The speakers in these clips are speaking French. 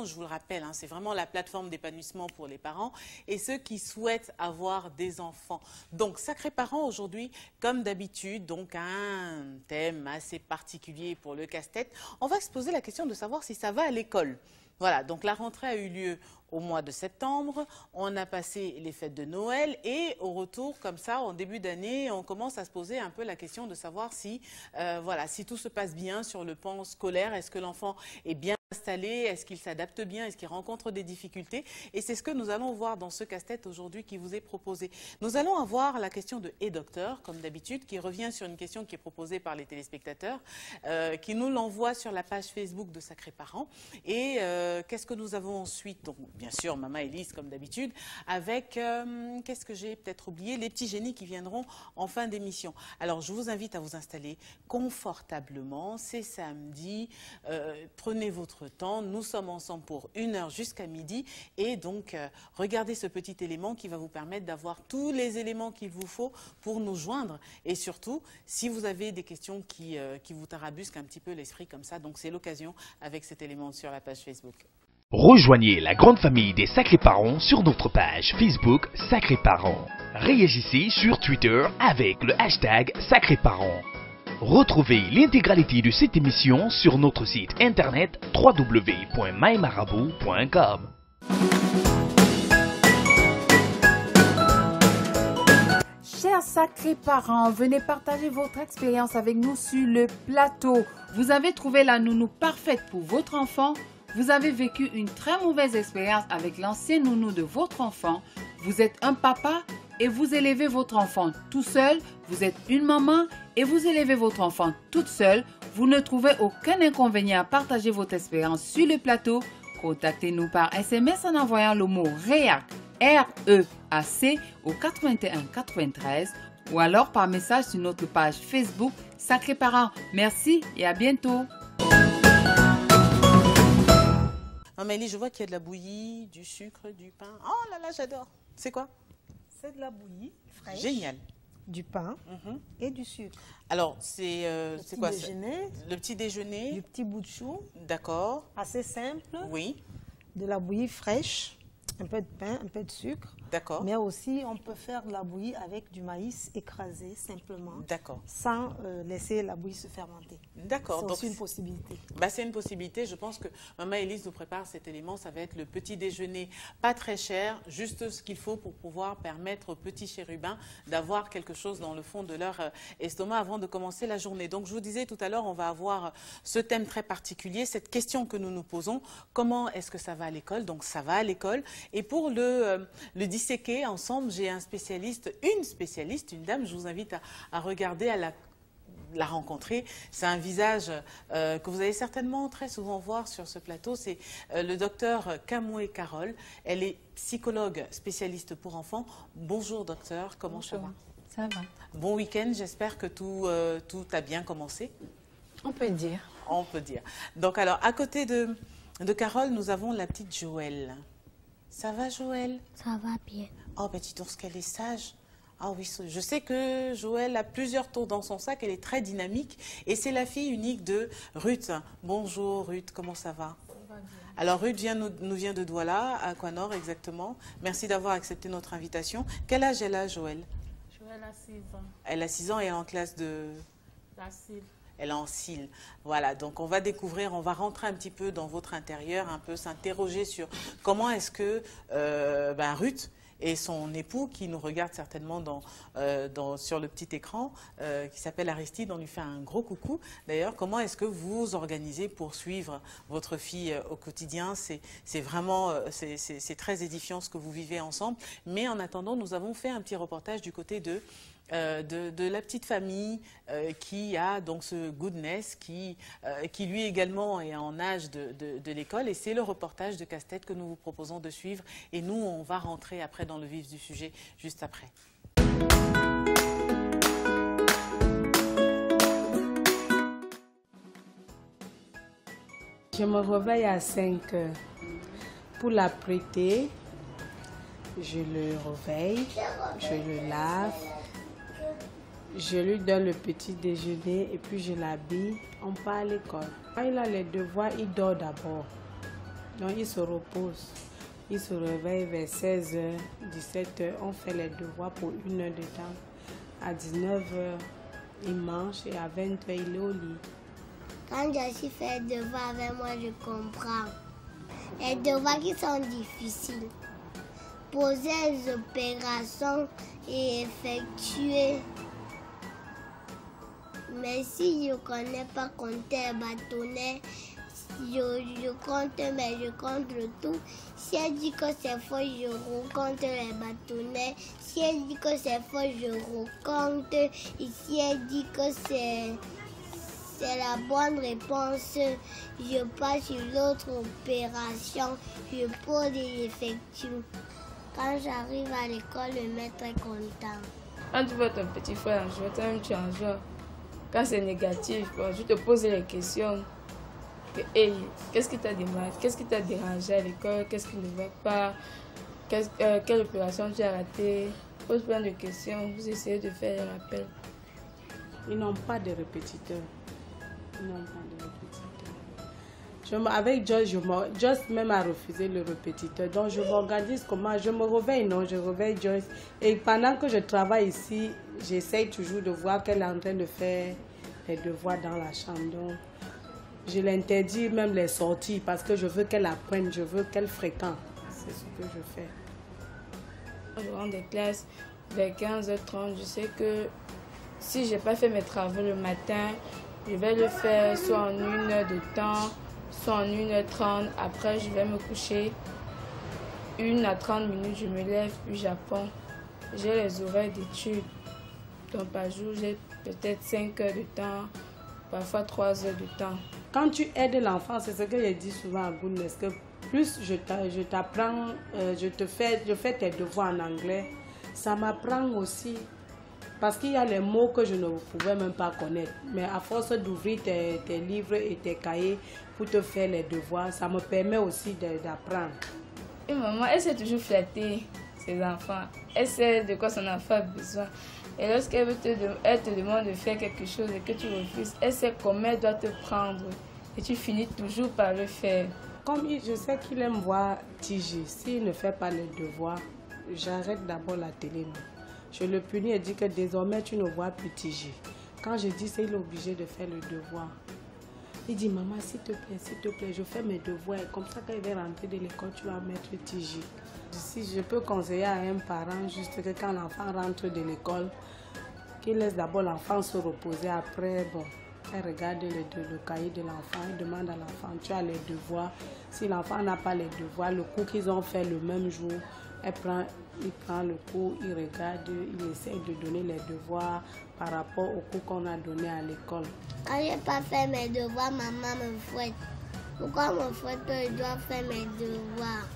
je vous le rappelle, hein, c'est vraiment la plateforme d'épanouissement pour les parents et ceux qui souhaitent avoir des enfants. Donc, Sacrés Parents aujourd'hui, comme d'habitude, donc un thème assez particulier pour le casse-tête. On va se poser la question de savoir si ça va à l'école. Voilà, donc la rentrée a eu lieu au mois de septembre, on a passé les fêtes de Noël et au retour, comme ça, en début d'année, on commence à se poser un peu la question de savoir si, voilà, si tout se passe bien sur le plan scolaire, est-ce que l'enfant est bien installé, est-ce qu'il s'adapte bien, est-ce qu'il rencontre des difficultés? Et c'est ce que nous allons voir dans ce casse-tête aujourd'hui qui vous est proposé. Nous allons avoir la question de Et Docteur, comme d'habitude, qui revient sur une question qui est proposée par les téléspectateurs, qui nous l'envoie sur la page Facebook de Sacrés Parents. Et qu'est-ce que nous avons ensuite? Donc, bien sûr, Maman Élise, comme d'habitude, avec, qu'est-ce que j'ai peut-être oublié? Les petits génies qui viendront en fin d'émission. Alors, je vous invite à vous installer confortablement. C'est samedi. Prenez votre temps. Nous sommes ensemble pour 1 heure jusqu'à midi. Et donc, regardez ce petit élément qui va vous permettre d'avoir tous les éléments qu'il vous faut pour nous joindre. Et surtout, si vous avez des questions qui vous tarabusquent un petit peu l'esprit comme ça, donc c'est l'occasion avec cet élément sur la page Facebook. Rejoignez la grande famille des Sacrés Parents sur notre page Facebook Sacrés Parents. Réagissez sur Twitter avec le hashtag Sacrés Parents. Retrouvez l'intégralité de cette émission sur notre site internet www.mymarabout.com. Chers Sacrés Parents, venez partager votre expérience avec nous sur le plateau. Vous avez trouvé la nounou parfaite pour votre enfant? Vous avez vécu une très mauvaise expérience avec l'ancien nounou de votre enfant? Vous êtes un papa et vous élevez votre enfant tout seul? Vous êtes une maman et vous élevez votre enfant toute seule? Vous ne trouvez aucun inconvénient à partager votre expérience sur le plateau? Contactez-nous par SMS en envoyant le mot REAC, R-E-A-C au 81 93 ou alors par message sur notre page Facebook Sacrés Parents. Merci et à bientôt. Maman Élise, je vois qu'il y a de la bouillie, du sucre, du pain. Oh là là, j'adore. C'est quoi? C'est de la bouillie fraîche. Génial. Du pain et du sucre. Alors, c'est quoi? Le petit déjeuner. Du petit bout de chou. D'accord. Assez simple. Oui. De la bouillie fraîche. Un peu de pain, un peu de sucre. D'accord. Mais aussi, on peut faire de la bouillie avec du maïs écrasé, simplement. D'accord. Sans laisser la bouillie se fermenter. D'accord. C'est aussi une possibilité. Bah, c'est une possibilité. Je pense que Maman Élise nous prépare cet élément. Ça va être le petit déjeuner, pas très cher, juste ce qu'il faut pour pouvoir permettre aux petits chérubins d'avoir quelque chose dans le fond de leur estomac avant de commencer la journée. Donc, je vous disais tout à l'heure, on va avoir ce thème très particulier, cette question que nous nous posons. Comment est-ce que ça va à l'école? Donc, ça va à l'école. Et pour le disséquer ensemble, j'ai un spécialiste, une dame, je vous invite à regarder, à la rencontrer. C'est un visage que vous allez certainement très souvent voir sur ce plateau. C'est le docteur Kamoué Carole. Elle est psychologue spécialiste pour enfants. Bonjour docteur, comment ça va? Ça va. Bon week-end, j'espère que tout a bien commencé. On peut dire. On peut dire. Donc alors, à côté de Carole, nous avons la petite Joëlle. Ça va Joëlle? Ça va bien. Oh, petit ours, qu'elle est sage. Ah oui, je sais que Joëlle a plusieurs tours dans son sac, elle est très dynamique. Et c'est la fille unique de Ruth. Bonjour Ruth, comment ça va? Ça va bien. Alors Ruth nous vient de Douala, à Aquanor exactement. Merci d'avoir accepté notre invitation. Quel âge elle a Joëlle? Joëlle a 6 ans. Elle a 6 ans et elle est en classe de... La CIL. Elle est en CIL. Voilà, donc on va découvrir, on va rentrer un petit peu dans votre intérieur, un peu s'interroger sur comment est-ce que Ruth et son époux, qui nous regarde certainement sur le petit écran, qui s'appelle Aristide, on lui fait un gros coucou. D'ailleurs, comment est-ce que vous vous organisez pour suivre votre fille au quotidien? C'est vraiment, c'est très édifiant ce que vous vivez ensemble. Mais en attendant, nous avons fait un petit reportage du côté de la petite famille qui a donc ce Goodness, qui lui également est en âge de l'école. Et c'est le reportage de Casse-Tête que nous vous proposons de suivre. Et nous, on va rentrer après dans le vif du sujet, juste après. Je me réveille à 5 heures. Pour la prêter, je le réveille, je le lave. Je lui donne le petit déjeuner et puis je l'habille. On part à l'école. Quand il a les devoirs, il dort d'abord. Donc, il se repose. Il se réveille vers 16h, 17h. On fait les devoirs pour 1 heure de temps. À 19h, il mange et à 20h, il est au lit. Quand Jessie fait les devoirs avec moi, je comprends. Les devoirs qui sont difficiles. Poser les opérations et effectuer. Mais si je ne connais pas compter bâtonnet, je compte, mais je compte le tout. Si elle dit que c'est faux, je recompte les bâtonnets. Si elle dit que c'est faux, je recompte. Et si elle dit que c'est la bonne réponse, je passe sur l'autre opération. Je pose et j'effectue. Quand j'arrive à l'école, le maître est content. Quand tu vois ton petit frère en jouant, toi-même tu en joues. Quand c'est négatif, bon, je te pose les questions. Hey, qu'est-ce qui t'a dérangé? Qu'est-ce qui t'a dérangé à l'école? Qu'est-ce qui ne va pas? Quelle opération tu as ratée? Pose plein de questions. Vous essayez de faire un rappel. Ils n'ont pas de répétiteurs. Avec Joyce, Joyce même a refusé le répétiteur. Donc je m'organise comment? Je me réveille, non, je réveille Joyce. Et pendant que je travaille ici, j'essaye toujours de voir qu'elle est en train de faire les devoirs dans la chambre. Donc, je l'interdis même les sorties parce que je veux qu'elle apprenne, je veux qu'elle fréquente. C'est ce que je fais. Je rentre des classes vers 15h30. Je sais que si je n'ai pas fait mes travaux le matin, je vais le faire soit en 1 heure de temps, soit en 1h30. Après, je vais me coucher. 1 à 30 minutes, je me lève, puis j'apprends. J'ai les horaires d'études. Donc par jour, j'ai peut-être 5 heures de temps, parfois 3 heures de temps. Quand tu aides l'enfant, c'est ce que je dis souvent à Goodness, que plus je t'apprends, je fais tes devoirs en anglais, ça m'apprend aussi. Parce qu'il y a les mots que je ne pouvais même pas connaître. Mais à force d'ouvrir tes livres et tes cahiers pour te faire les devoirs, ça me permet aussi d'apprendre. Et maman, elle sait toujours flatter ses enfants. Elle sait de quoi son enfant a besoin. Et lorsqu'elle te demande de faire quelque chose et que tu refuses, elle sait comment elle doit te prendre. Et tu finis toujours par le faire. Comme je sais qu'il aime voir Tiji, s'il ne fait pas les devoirs, j'arrête d'abord la télé. Je le punis et dis que désormais tu ne vois plus Tiji. Quand je dis c'est il est obligé de faire le devoir. Il dit maman s'il te plaît, je fais mes devoirs. Comme ça quand il va rentrer de l'école, tu vas mettre Tiji. Si je peux conseiller à un parent juste que quand l'enfant rentre de l'école, qu'il laisse d'abord l'enfant se reposer. Après, bon, elle regarde le cahier de l'enfant, elle demande à l'enfant, tu as les devoirs. Si l'enfant n'a pas les devoirs, le cours qu'ils ont fait le même jour, il prend le cours, il regarde, il essaie de donner les devoirs par rapport au cours qu'on a donné à l'école. Quand je n'ai pas fait mes devoirs, maman me fouette. Pourquoi me fouette? Je dois faire mes devoirs.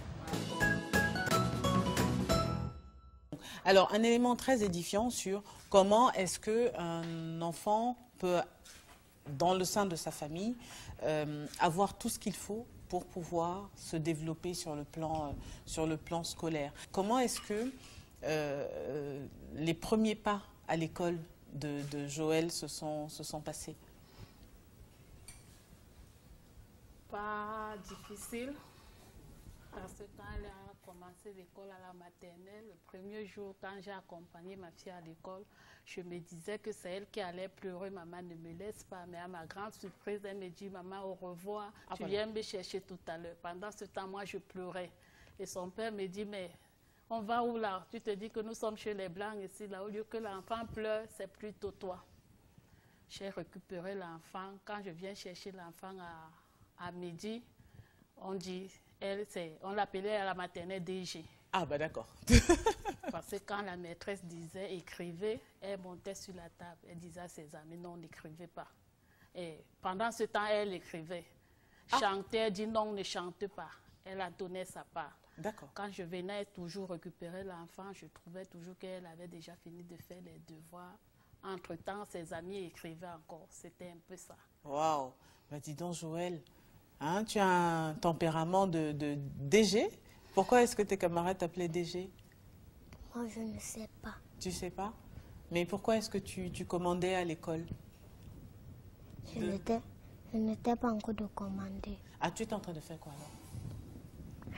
Alors, un élément très édifiant sur comment est-ce qu'un enfant peut, dans le sein de sa famille, avoir tout ce qu'il faut pour pouvoir se développer sur le plan scolaire. Comment est-ce que les premiers pas à l'école de Joël se sont passés? Pas difficile, parce que quand elle a commencé l'école à la maternelle, le premier jour, quand j'ai accompagné ma fille à l'école, je me disais que c'est elle qui allait pleurer. Maman, ne me laisse pas. Mais à ma grande surprise, elle me dit, maman, au revoir. Tu viens me chercher tout à l'heure. Pendant ce temps, moi, je pleurais. Et son père me dit, mais on va où là? Tu te dis que nous sommes chez les Blancs ici. Là, au lieu que l'enfant pleure, c'est plutôt toi. J'ai récupéré l'enfant. Quand je viens chercher l'enfant à midi, on dit, on l'appelait à la maternelle DG. Ah, bah d'accord. Parce que quand la maîtresse disait écrivez, elle montait sur la table. Elle disait à ses amis non, n'écrivez pas. Et pendant ce temps, elle écrivait. Chanter, elle dit non, ne chante pas. Elle a donné sa part. D'accord. Quand je venais toujours récupérer l'enfant, je trouvais toujours qu'elle avait déjà fini de faire les devoirs. Entre-temps, ses amis écrivaient encore. C'était un peu ça. Waouh! Bah dis donc, Joël, hein, tu as un tempérament de DG. Pourquoi est-ce que tes camarades t'appelaient DG? Moi, je ne sais pas. Tu sais pas? Mais pourquoi est-ce que tu commandais à l'école? Je n'étais pas encore de commander. Ah, tu es en train de faire quoi alors?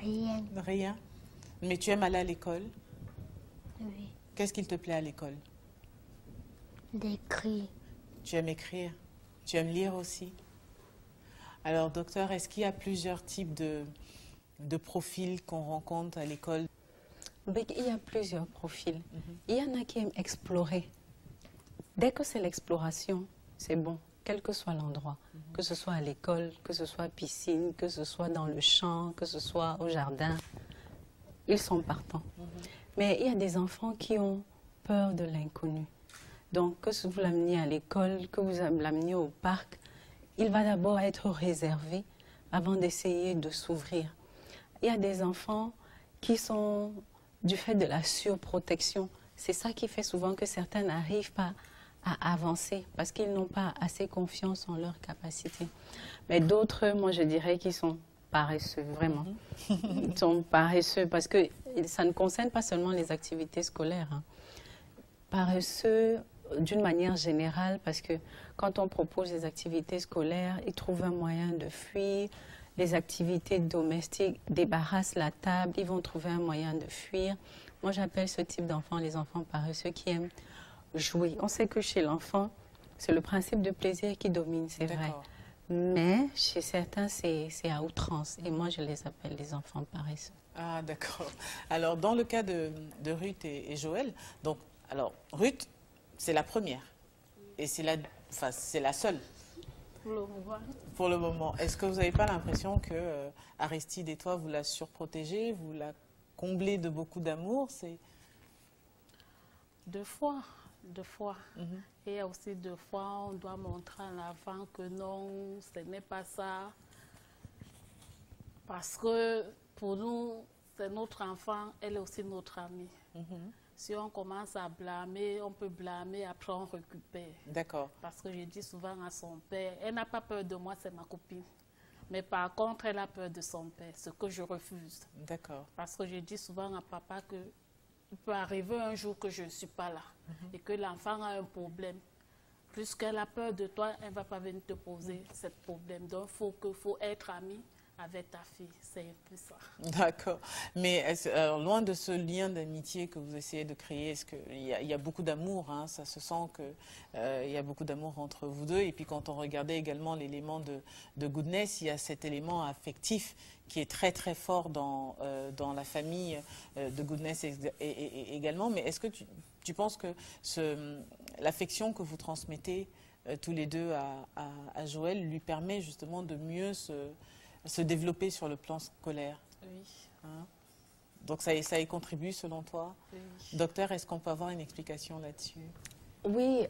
Rien. Rien. Mais tu aimes aller à l'école? Oui. Qu'est-ce qu'il te plaît à l'école? D'écrire. Tu aimes écrire? Tu aimes lire aussi? Alors, docteur, est-ce qu'il y a plusieurs types de profils qu'on rencontre à l'école? Il y a plusieurs profils. Il y en a qui aiment explorer. Dès que c'est l'exploration, c'est bon, quel que soit l'endroit. Que ce soit à l'école, que ce soit piscine, que ce soit dans le champ, que ce soit au jardin. Ils sont partants. Mais il y a des enfants qui ont peur de l'inconnu. Donc, que vous l'ameniez à l'école, que vous l'ameniez au parc, il va d'abord être réservé avant d'essayer de s'ouvrir. Il y a des enfants qui sont du fait de la surprotection. C'est ça qui fait souvent que certains n'arrivent pas à avancer parce qu'ils n'ont pas assez confiance en leurs capacités. Mais d'autres, moi je dirais qu'ils sont paresseux, vraiment. Ils sont paresseux parce que ça ne concerne pas seulement les activités scolaires. Hein. Paresseux d'une manière générale parce que quand on propose des activités scolaires, ils trouvent un moyen de fuir. Les activités domestiques débarrassent la table, ils vont trouver un moyen de fuir. Moi, j'appelle ce type d'enfants les enfants paresseux qui aiment jouer. On sait que chez l'enfant, c'est le principe de plaisir qui domine, c'est vrai. Mais chez certains, c'est à outrance. Et moi, je les appelle les enfants paresseux. Ah, d'accord. Alors, dans le cas de Ruth et Joël, donc, alors, Ruth, c'est la première. Et c'est la seule. Pour le moment. Pour le moment. Est-ce que vous n'avez pas l'impression que Aristide et toi, vous la surprotégez, vous la comblez de beaucoup d'amour? Deux fois. Et il y a aussi deux fois, on doit montrer en avant que non, ce n'est pas ça. Parce que pour nous, c'est notre enfant, elle est aussi notre amie. Si on commence à blâmer, on peut blâmer, après on récupère. D'accord. Parce que je dis souvent à son père, elle n'a pas peur de moi, c'est ma copine. Mais par contre, elle a peur de son père, ce que je refuse. D'accord. Parce que je dis souvent à papa que il peut arriver un jour que je ne suis pas là et que l'enfant a un problème. Puisqu'elle a peur de toi, elle ne va pas venir te poser ce problème. Donc, il faut être ami avec ta fille. C'est un peu ça. D'accord. Mais alors, loin de ce lien d'amitié que vous essayez de créer, est-ce qu'il y a beaucoup d'amour, hein, ça se sent qu'il y a beaucoup d'amour entre vous deux. Et puis quand on regardait également l'élément de Goodness, il y a cet élément affectif qui est très très fort dans la famille de Goodness également. Mais est-ce que tu penses que l'affection que vous transmettez tous les deux à Joël lui permet justement de mieux se développer sur le plan scolaire? Oui. Hein? Donc ça y contribue selon toi? Oui. Docteur, est-ce qu'on peut avoir une explication là-dessus? Oui,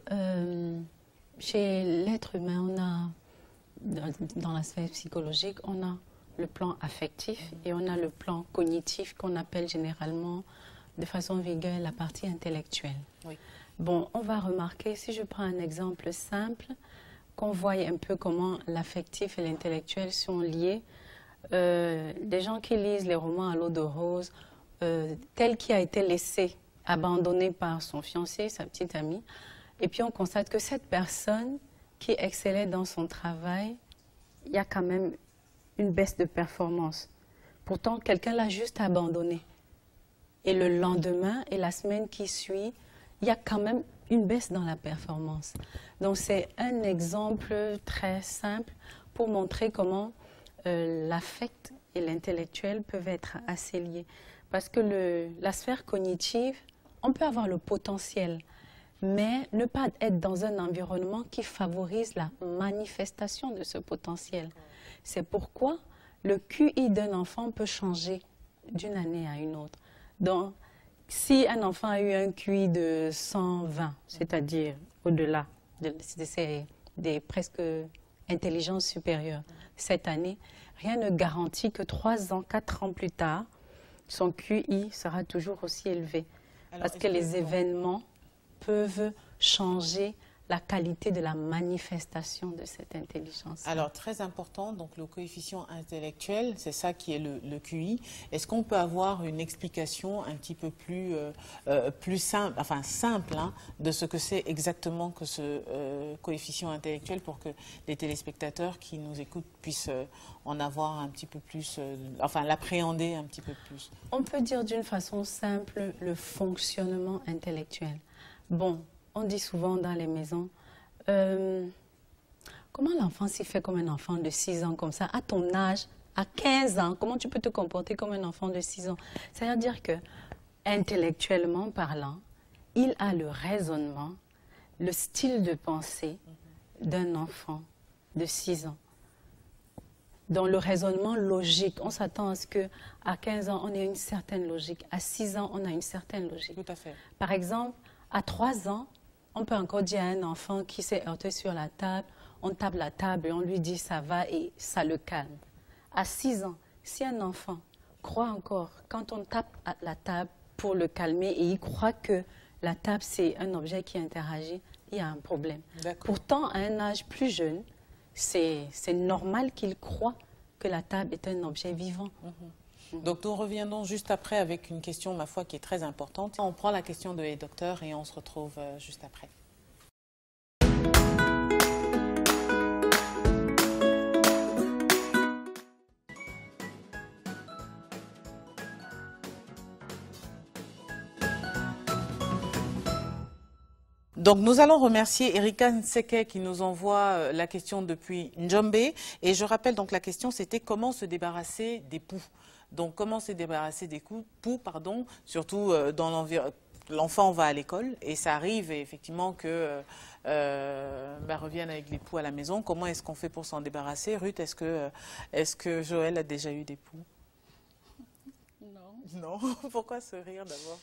chez l'être humain, on a, dans la sphère psychologique, on a le plan affectif et on a le plan cognitif qu'on appelle généralement de façon vulgaire la partie intellectuelle. Oui. Bon, on va remarquer, si je prends un exemple simple, qu'on voit un peu comment l'affectif et l'intellectuel sont liés. Des gens qui lisent les romans à l'eau de rose, tel qui a été laissé, abandonné par son fiancé, sa petite amie, et puis on constate que cette personne qui excellait dans son travail, il y a quand même une baisse de performance. Pourtant, quelqu'un l'a juste abandonné. Et le lendemain et la semaine qui suit, il y a quand même une baisse dans la performance. Donc c'est un exemple très simple pour montrer comment l'affect et l'intellectuel peuvent être assez liés. Parce que la sphère cognitive, on peut avoir le potentiel, mais ne pas être dans un environnement qui favorise la manifestation de ce potentiel. C'est pourquoi le QI d'un enfant peut changer d'une année à une autre. Donc, si un enfant a eu un QI de 120, c'est-à-dire au-delà des presque intelligences supérieures cette année, rien ne garantit que 3 ans, 4 ans plus tard, son QI sera toujours aussi élevé. Alors, parce que les événements peuvent changer la qualité de la manifestation de cette intelligence. Alors, très important, donc le coefficient intellectuel, c'est ça qui est le QI. Est-ce qu'on peut avoir une explication un petit peu plus simple, enfin simple, hein, de ce que c'est exactement que ce coefficient intellectuel pour que les téléspectateurs qui nous écoutent puissent en avoir un petit peu plus, enfin l'appréhender un petit peu plus? On peut dire d'une façon simple le fonctionnement intellectuel. Bon, on dit souvent dans les maisons, comment l'enfant s'y fait comme un enfant de 6 ans comme ça, à ton âge, à 15 ans, comment tu peux te comporter comme un enfant de 6 ans? C'est-à-dire que, intellectuellement parlant, il a le raisonnement, le style de pensée d'un enfant de 6 ans. Dans le raisonnement logique, on s'attend à ce qu'à 15 ans, on ait une certaine logique. À 6 ans, on a une certaine logique. Tout à fait. Par exemple, à 3 ans, on peut encore dire à un enfant qui s'est heurté sur la table, on tape la table et on lui dit ça va et ça le calme. À 6 ans, si un enfant croit encore, quand on tape à la table pour le calmer et il croit que la table c'est un objet qui interagit, il y a un problème. Pourtant, à un âge plus jeune, c'est normal qu'il croit que la table est un objet vivant. Donc nous reviendrons juste après avec une question, ma foi, qui est très importante. On prend la question de les docteurs et on se retrouve juste après. Donc nous allons remercier Erika Nseke qui nous envoie la question depuis Njombe. Et je rappelle donc la question, c'était comment se débarrasser des poux. Donc, comment se débarrasser des poux, pardon, surtout dans l'environnement. L'enfant va à l'école et ça arrive effectivement que revienne avec les poux à la maison. Comment est-ce qu'on fait pour s'en débarrasser? Ruth, est-ce que Joël a déjà eu des poux? Non. Non. Pourquoi se rire d'abord?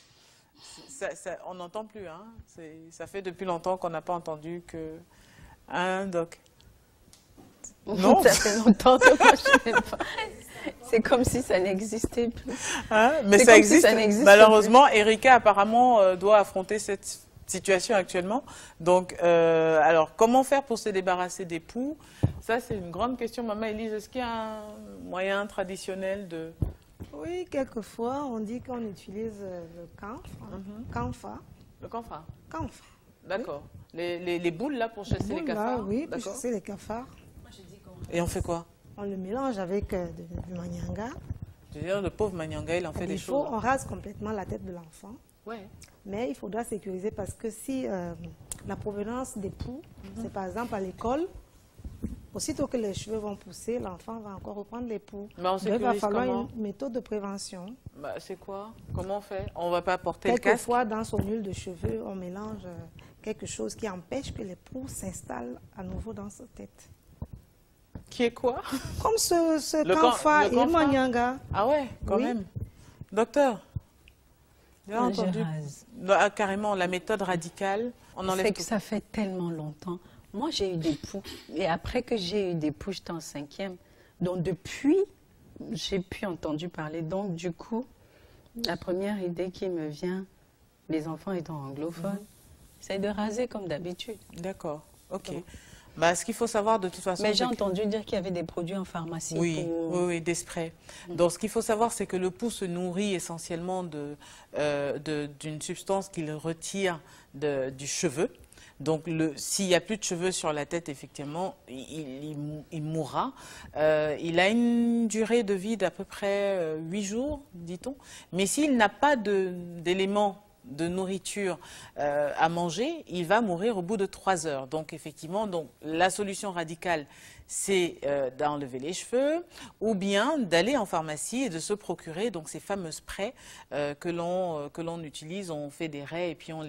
On n'entend plus, hein. Ça fait depuis longtemps qu'on n'a pas entendu que... Hein, Doc? Non. Ça fait longtemps que moi je ne sais pas. C'est comme si ça n'existait plus. Hein? Mais ça existe. Si malheureusement, plus. Erika apparemment doit affronter cette situation actuellement. Donc, alors, comment faire pour se débarrasser des poux? Ça, c'est une grande question. Maman Élise, est-ce qu'il y a un moyen traditionnel de... Oui, quelquefois, on dit qu'on utilise le camphre. Le camphre? Camphre. D'accord. Oui. Les boules, là, pour chasser les cafards? Là, oui, pour chasser les cafards. Et on fait quoi? On le mélange avec du manianga. Je veux dire, le pauvre manianga, il en fait des choses. On rase complètement la tête de l'enfant. Ouais. Mais il faudra sécuriser parce que si la provenance des poux, c'est par exemple à l'école, aussitôt que les cheveux vont pousser, l'enfant va encore reprendre les poux. Donc, il va falloir une méthode de prévention. C'est quoi? Comment on fait? On ne va pas porter le casque? Quelquefois, dans son huile de cheveux, on mélange quelque chose qui empêche que les poux s'installent à nouveau dans sa tête. Qui est quoi? Comme ce camphre et le manianga. Ah ouais, quand même. Docteur, j'ai entendu carrément la méthode radicale. On enlève tout. Que ça fait tellement longtemps. Moi, j'ai eu des poux. Et après que j'ai eu des poux, j'étais en 5e. Donc, depuis, j'ai pu entendre parler. Donc, du coup, la première idée qui me vient, les enfants étant anglophones, c'est de raser comme d'habitude. D'accord, ok. Bah, ce qu'il faut savoir de toute façon... Mais j'ai entendu dire qu'il y avait des produits en pharmacie. Oui, oui, des sprays. Donc, ce qu'il faut savoir, c'est que le poux se nourrit essentiellement d'une substance qu'il retire du cheveu. Donc, s'il n'y a plus de cheveux sur la tête, effectivement, il mourra. Il a une durée de vie d'à peu près 8 jours, dit-on. Mais s'il n'a pas d'éléments de nourriture à manger, il va mourir au bout de 3 heures. Donc, effectivement, la solution radicale, c'est d'enlever les cheveux ou bien d'aller en pharmacie et de se procurer donc ces fameux sprays que l'on utilise. On fait des raies et puis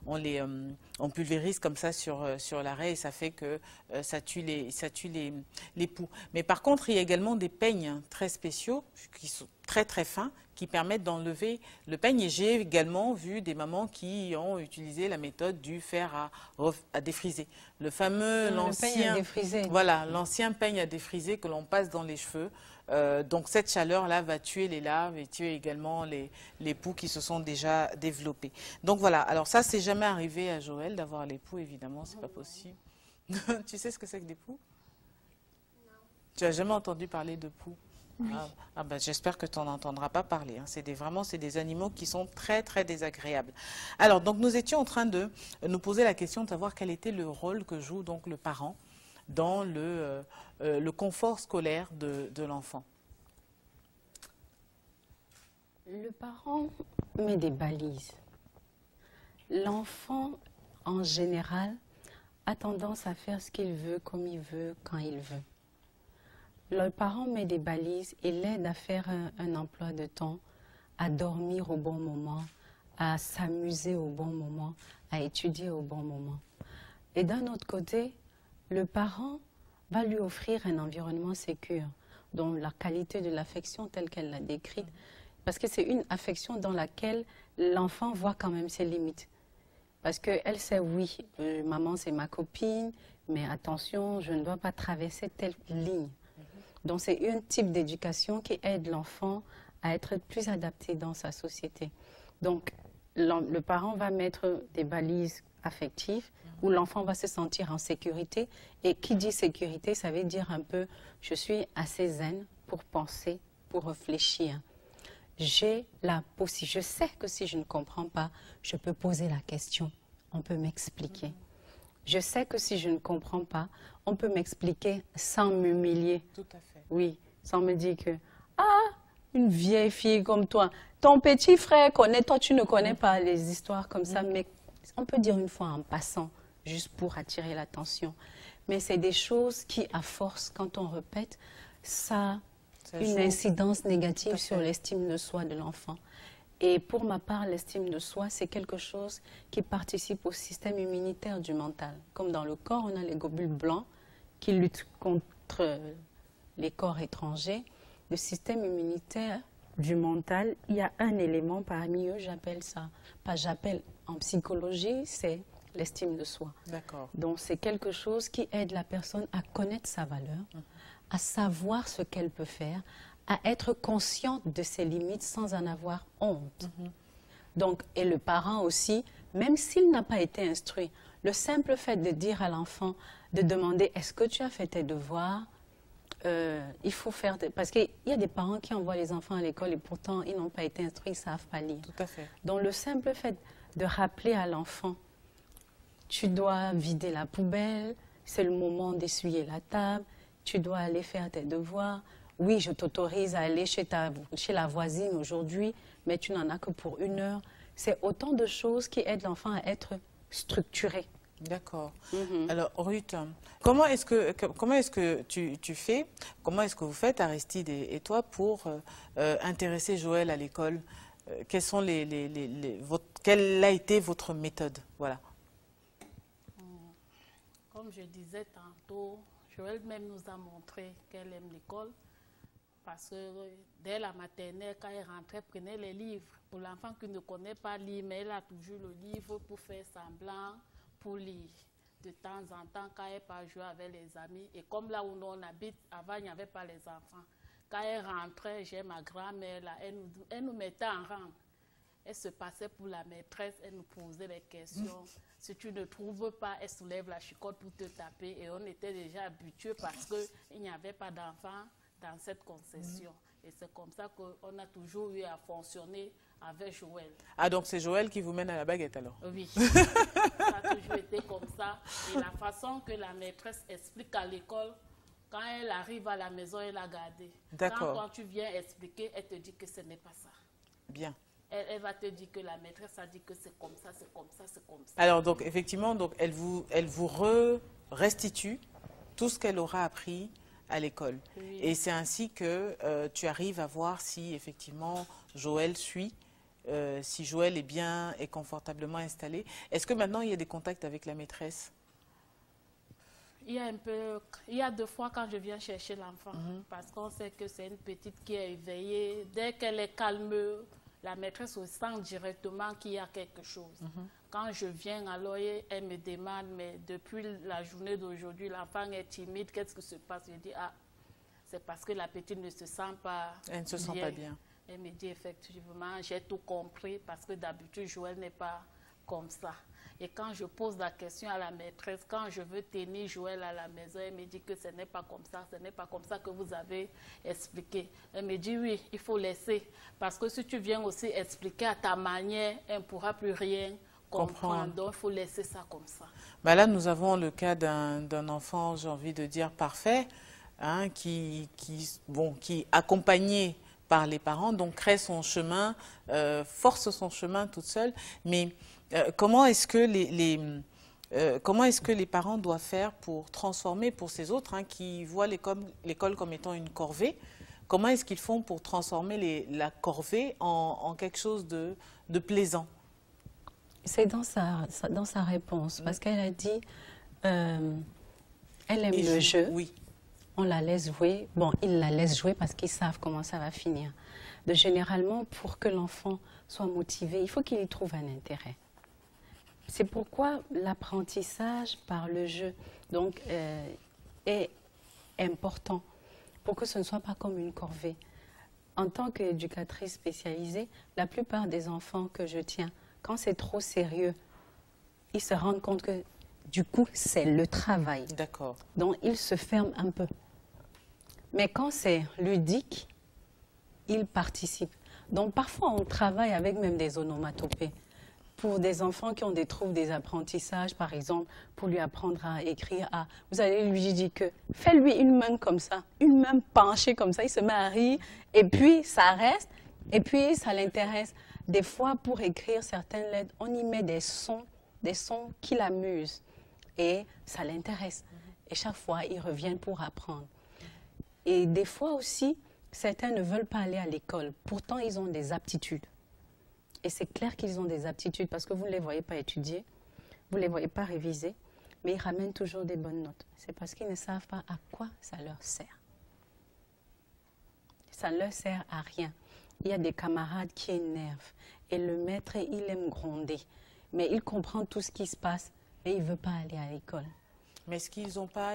on pulvérise comme ça sur la raie et ça fait que ça tue les poux. Mais par contre, il y a également des peignes très spéciaux très très fins qui permettent d'enlever le peigne. Et j'ai également vu des mamans qui ont utilisé la méthode du fer à défriser. Le fameux, l'ancien, voilà, l'ancien peigne à défriser que l'on passe dans les cheveux. Donc cette chaleur-là va tuer les larves et tuer également les poux qui se sont déjà développés. Donc voilà, alors ça c'est jamais arrivé à Joël d'avoir les poux, évidemment, c'est pas possible. Tu sais ce que c'est que des poux? Non. Tu as jamais entendu parler de poux? Oui. Ben, j'espère que tu n'en entendras pas parler. Hein. Vraiment, c'est des animaux qui sont très, très désagréables. Alors, donc, nous étions en train de nous poser la question de savoir quel était le rôle que joue donc le parent dans le confort scolaire de l'enfant. Le parent met des balises. L'enfant, en général, a tendance à faire ce qu'il veut, comme il veut, quand il veut. Le parent met des balises et l'aide à faire un emploi de temps, à dormir au bon moment, à s'amuser au bon moment, à étudier au bon moment. Et d'un autre côté, le parent va lui offrir un environnement sécure, dont la qualité de l'affection telle qu'elle l'a décrite, parce que c'est une affection dans laquelle l'enfant voit quand même ses limites. Parce qu'elle sait, oui, maman c'est ma copine, mais attention, je ne dois pas traverser telle ligne. Donc c'est un type d'éducation qui aide l'enfant à être plus adapté dans sa société. Donc le parent va mettre des balises affectives où l'enfant va se sentir en sécurité. Et qui dit sécurité, ça veut dire un peu, je suis assez zen pour penser, pour réfléchir. Je sais que si je ne comprends pas, je peux poser la question, on peut m'expliquer. Je sais que si je ne comprends pas, on peut m'expliquer sans m'humilier. Tout à fait. Oui, sans me dire que, une vieille fille comme toi, ton petit frère connaît, toi tu ne connais pas les histoires comme ça, mais on peut dire une fois en passant, juste pour attirer l'attention. Mais c'est des choses qui, à force, quand on répète, ça a une incidence négative sur l'estime de soi de l'enfant. Et pour ma part, l'estime de soi, c'est quelque chose qui participe au système immunitaire du mental. Comme dans le corps, on a les globules blancs qui luttent contre les corps étrangers. Le système immunitaire du mental, il y a un élément parmi eux, en psychologie, c'est l'estime de soi. D'accord. Donc c'est quelque chose qui aide la personne à connaître sa valeur, à savoir ce qu'elle peut faire, à être consciente de ses limites sans en avoir honte. Donc, et le parent aussi, même s'il n'a pas été instruit, le simple fait de dire à l'enfant, de demander « est-ce que tu as fait tes devoirs ?» il faut faire... Parce qu'il y a des parents qui envoient les enfants à l'école et pourtant ils n'ont pas été instruits, ils ne savent pas lire. Tout à fait. Donc le simple fait de rappeler à l'enfant, tu dois vider la poubelle, c'est le moment d'essuyer la table, tu dois aller faire tes devoirs. Oui, je t'autorise à aller chez la voisine aujourd'hui, mais tu n'en as que pour 1 heure. C'est autant de choses qui aident l'enfant à être structuré. D'accord. Alors, Ruth, comment est-ce que tu fais, comment est-ce que vous faites, Aristide et toi, pour intéresser Joël à l'école? Quelle a été votre méthode? Voilà. Comme je disais tantôt, Joël même nous a montré qu'elle aime l'école. Parce que dès la maternelle, quand elle rentrait, elle prenait les livres. Pour l'enfant qui ne connaît pas lire, mais elle a toujours le livre pour faire semblant, pour lire. De temps en temps, quand elle part jouer avec les amis, et comme là où on habite, avant, il n'y avait pas les enfants. Quand elle rentrait, j'ai ma grand-mère là, elle nous mettait en rang. Elle se passait pour la maîtresse, elle nous posait des questions. Si tu ne trouves pas, elle soulève la chicotte pour te taper. Et on était déjà habitués parce qu'il n'y avait pas d'enfants dans cette concession. Et c'est comme ça qu'on a toujours eu à fonctionner avec Joël. Ah, donc c'est Joël qui vous mène à la baguette alors? Oui, ça a toujours été comme ça. Et la façon que la maîtresse explique à l'école, quand elle arrive à la maison, elle a gardé. D'accord. Quand tu viens expliquer, elle te dit que ce n'est pas ça. Bien. Elle va te dire que la maîtresse a dit que c'est comme ça, c'est comme ça, c'est comme ça. Alors, donc, effectivement, donc, elle vous restitue tout ce qu'elle aura appris à l'école. Oui. Et c'est ainsi que tu arrives à voir si, effectivement, Joël suit, si Joël est bien et confortablement installé. Est-ce que maintenant, il y a des contacts avec la maîtresse? il y a 2 fois quand je viens chercher l'enfant, parce qu'on sait que c'est une petite qui est éveillée. Dès qu'elle est calme, la maîtresse sent directement qu'il y a quelque chose. Quand je viens, alors elle me demande, mais depuis la journée d'aujourd'hui, l'enfant est timide, qu'est-ce qui se passe? Je dis, ah, c'est parce que la petite ne se sent pas bien. Elle ne se sent pas bien. Elle me dit, effectivement, j'ai tout compris, parce que d'habitude, Joël n'est pas comme ça. Et quand je pose la question à la maîtresse, quand je veux tenir Joël à la maison, elle me dit que ce n'est pas comme ça, ce n'est pas comme ça que vous avez expliqué. Elle me dit, oui, il faut laisser, parce que si tu viens aussi expliquer à ta manière, elle ne pourra plus rien comprendre. Donc, il faut laisser ça comme ça. Bah là, nous avons le cas d'un enfant, j'ai envie de dire, parfait, hein, qui accompagné par les parents, donc crée son chemin, force son chemin toute seule. Mais comment est-ce que les parents doivent faire pour transformer, pour ces autres hein, qui voient l'école comme étant une corvée, comment est-ce qu'ils font pour transformer la corvée en quelque chose de plaisant? C'est dans sa réponse, parce qu'elle a dit, elle aime le jeu. Oui. On la laisse jouer. Bon, ils la laissent jouer parce qu'ils savent comment ça va finir. Généralement, pour que l'enfant soit motivé, il faut qu'il y trouve un intérêt. C'est pourquoi l'apprentissage par le jeu donc, est important, pour que ce ne soit pas comme une corvée. En tant qu'éducatrice spécialisée, la plupart des enfants que je tiens, quand c'est trop sérieux, ils se rendent compte que du coup, c'est le travail. D'accord. Donc, ils se ferment un peu. Mais quand c'est ludique, ils participent. Donc, parfois, on travaille avec même des onomatopées. Pour des enfants qui ont des troubles des apprentissages, par exemple, pour lui apprendre à écrire, vous allez lui dire que fais-lui une main comme ça, une main penchée comme ça, il se met à rire, et puis ça reste, et puis ça l'intéresse. Des fois, pour écrire certaines lettres, on y met des sons qui l'amusent, et ça l'intéresse. Et chaque fois, ils reviennent pour apprendre. Et des fois aussi, certains ne veulent pas aller à l'école, pourtant ils ont des aptitudes. Et c'est clair qu'ils ont des aptitudes parce que vous ne les voyez pas étudier, vous ne les voyez pas réviser, mais ils ramènent toujours des bonnes notes. C'est parce qu'ils ne savent pas à quoi ça leur sert. Ça ne leur sert à rien. Il y a des camarades qui énervent et le maître, il aime gronder. Mais il comprend tout ce qui se passe, mais il ne veut pas aller à l'école. Mais est-ce qu'ils n'ont pas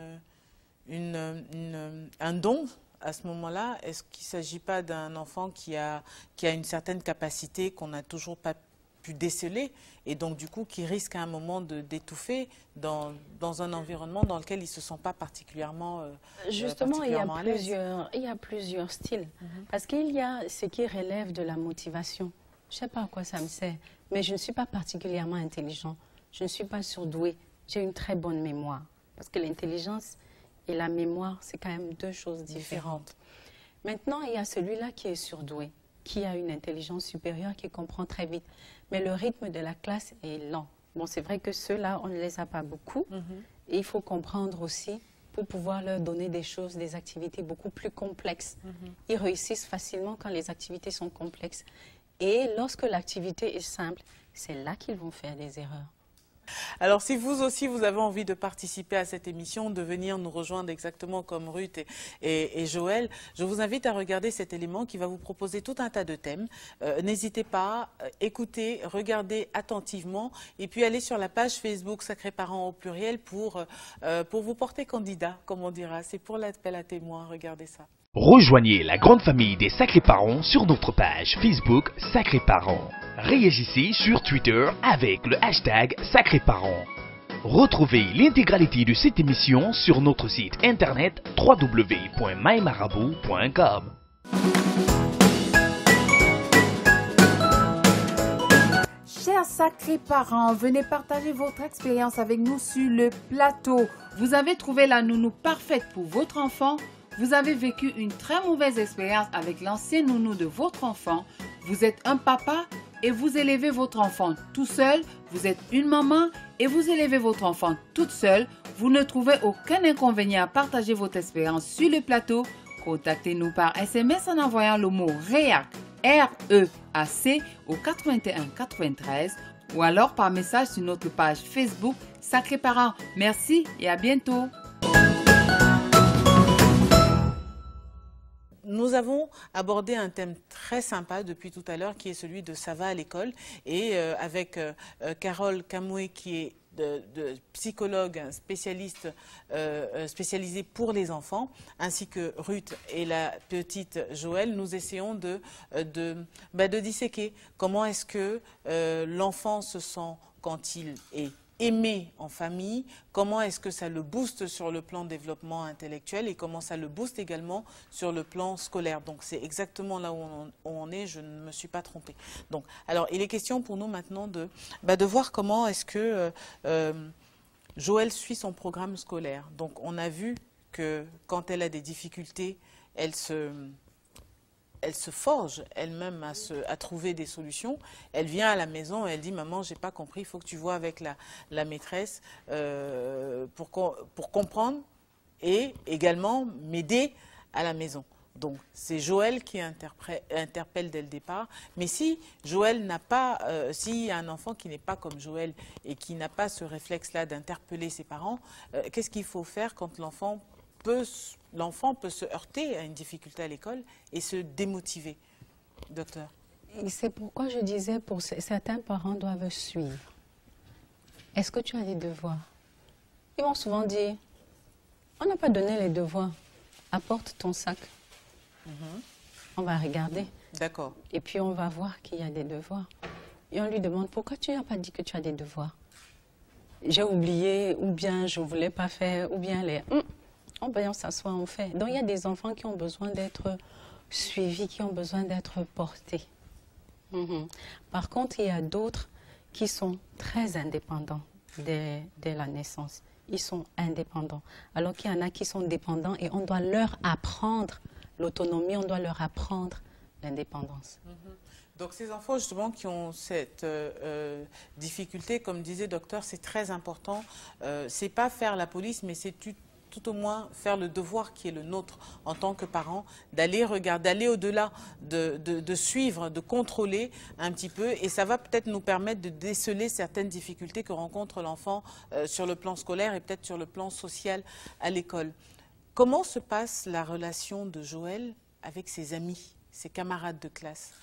un don à ce moment-là? Est-ce qu'il ne s'agit pas d'un enfant qui a une certaine capacité qu'on n'a toujours pas pu déceler et donc du coup qui risque à un moment d'étouffer dans un environnement dans lequel il ne se sent pas particulièrement Justement, particulièrement il y a plusieurs styles. Parce qu'il y a ce qui relève de la motivation. Je ne sais pas à quoi ça me sert, mais je ne suis pas particulièrement intelligent. Je ne suis pas surdouée. J'ai une très bonne mémoire. Parce que l'intelligence et la mémoire, c'est quand même deux choses différentes. Maintenant, il y a celui-là qui est surdoué, qui a une intelligence supérieure, qui comprend très vite. Mais le rythme de la classe est lent. Bon, c'est vrai que ceux-là, on ne les a pas beaucoup. Et il faut comprendre aussi, pour pouvoir leur donner des choses, des activités beaucoup plus complexes. Ils réussissent facilement quand les activités sont complexes. Et lorsque l'activité est simple, c'est là qu'ils vont faire des erreurs. Alors, si vous aussi, vous avez envie de participer à cette émission, de venir nous rejoindre exactement comme Ruth et Joël, je vous invite à regarder cet élément qui va vous proposer tout un tas de thèmes. N'hésitez pas, écoutez, regardez attentivement et puis allez sur la page Facebook Sacrés Parents au pluriel pour vous porter candidat, comme on dira. C'est pour l'appel à témoins, regardez ça. Rejoignez la grande famille des Sacrés Parents sur notre page Facebook Sacrés Parents. Réagissez sur Twitter avec le hashtag Sacrés Parents. Retrouvez l'intégralité de cette émission sur notre site internet www.mymarabout.com. Chers Sacrés Parents, venez partager votre expérience avec nous sur le plateau. Vous avez trouvé la nounou parfaite pour votre enfant? Vous avez vécu une très mauvaise expérience avec l'ancien nounou de votre enfant? Vous êtes un papa et vous élevez votre enfant tout seul? Vous êtes une maman et vous élevez votre enfant toute seule? Vous ne trouvez aucun inconvénient à partager votre expérience sur le plateau? Contactez-nous par SMS en envoyant le mot REAC, R-E-A-C, au 81 93 ou alors par message sur notre page Facebook Sacrés Parents. Merci et à bientôt. Nous avons abordé un thème très sympa depuis tout à l'heure qui est celui de ça va à l'école et avec Carole Camoué qui est de psychologue spécialiste spécialisée pour les enfants, ainsi que Ruth et la petite Joëlle, nous essayons de disséquer comment est-ce que l'enfant se sent quand il est aimé en famille, comment est-ce que ça le booste sur le plan développement intellectuel et comment ça le booste également sur le plan scolaire. Donc c'est exactement là où on est, je ne me suis pas trompée. Donc, alors il est question pour nous maintenant de voir comment est-ce que Joëlle suit son programme scolaire. Donc on a vu que quand elle a des difficultés, elle se forge elle-même à trouver des solutions. Elle vient à la maison et elle dit « Maman, j'ai pas compris, il faut que tu vois avec la maîtresse pour comprendre et également m'aider à la maison ». Donc, c'est Joëlle qui interpelle dès le départ. Mais si Joëlle n'a pas, s'il y a un enfant qui n'est pas comme Joëlle et qui n'a pas ce réflexe-là d'interpeller ses parents, qu'est-ce qu'il faut faire quand l'enfant peut se heurter à une difficulté à l'école et se démotiver, docteur? C'est pourquoi je disais, pour certains parents doivent suivre. Est-ce que tu as des devoirs? Ils vont souvent dire, on n'a pas donné les devoirs, apporte ton sac. On va regarder. D'accord. Et puis on va voir qu'il y a des devoirs. Et on lui demande, pourquoi tu n'as pas dit que tu as des devoirs? J'ai oublié, ou bien je ne voulais pas faire, ou bien les... on s'assoit, on fait. Donc, il y a des enfants qui ont besoin d'être suivis, qui ont besoin d'être portés. Par contre, il y a d'autres qui sont très indépendants dès la naissance. Ils sont indépendants. Alors qu'il y en a qui sont dépendants et on doit leur apprendre l'autonomie, on doit leur apprendre l'indépendance. Donc, ces enfants, justement, qui ont cette difficulté, comme disait le docteur, c'est très important. C'est pas faire la police, mais c'est tout au moins faire le devoir qui est le nôtre en tant que parents, d'aller regarder, d'aller au-delà, de suivre, de contrôler un petit peu, et ça va peut-être nous permettre de déceler certaines difficultés que rencontre l'enfant sur le plan scolaire et peut-être sur le plan social à l'école. Comment se passe la relation de Joëlle avec ses amis, ses camarades de classe?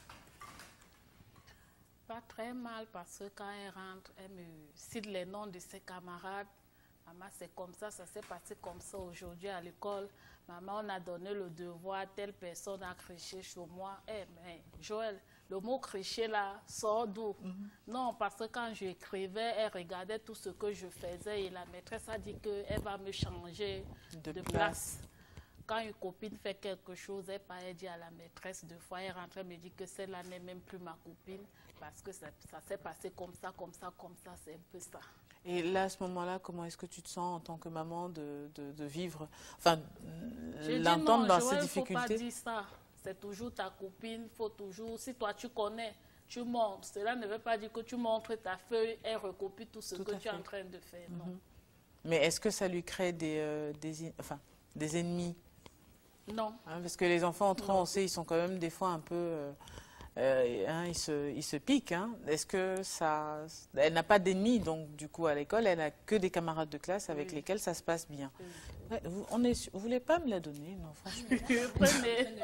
Pas très mal, parce que quand elle rentre, elle me cite les noms de ses camarades. Maman, c'est comme ça s'est passé comme ça aujourd'hui à l'école. Maman, on a donné le devoir, telle personne a criché sur moi. Mais Joëlle, le mot cricher là sort d'où? Non, parce que quand j'écrivais, elle regardait tout ce que je faisais et la maîtresse a dit qu'elle va me changer de place. Quand une copine fait quelque chose, elle dit à la maîtresse deux fois, elle rentre, elle me dit que celle-là n'est même plus ma copine parce que ça s'est passé comme ça, c'est un peu ça. Et là, à ce moment-là, comment est-ce que tu te sens en tant que maman de vivre, enfin, l'entendre dans ces difficultés? Il ne faut pas dire ça. C'est toujours ta copine, il faut toujours, si toi tu connais, tu montres. Cela ne veut pas dire que tu montres ta feuille et recopie tout ce que tu es en train de faire. Non. Mais est-ce que ça lui crée des ennemis? Non. Parce que les enfants, entre eux, on sait, ils sont quand même des fois un peu... ils se piquent. Est-ce que ça... Elle n'a pas d'ennemis, donc du coup, à l'école, elle n'a que des camarades de classe avec lesquels ça se passe bien. Ouais, vous ne voulez pas me la donner? Non, franchement.